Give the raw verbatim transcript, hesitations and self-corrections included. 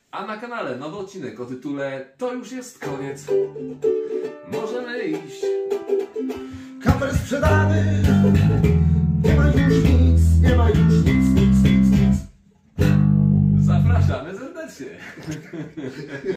A na kanale nowy odcinek o tytule To już jest koniec. Możemy iść. Kaper sprzedany. Nie ma już nic, nie ma już nic, nic, nic, nic. Zapraszamy serdecznie.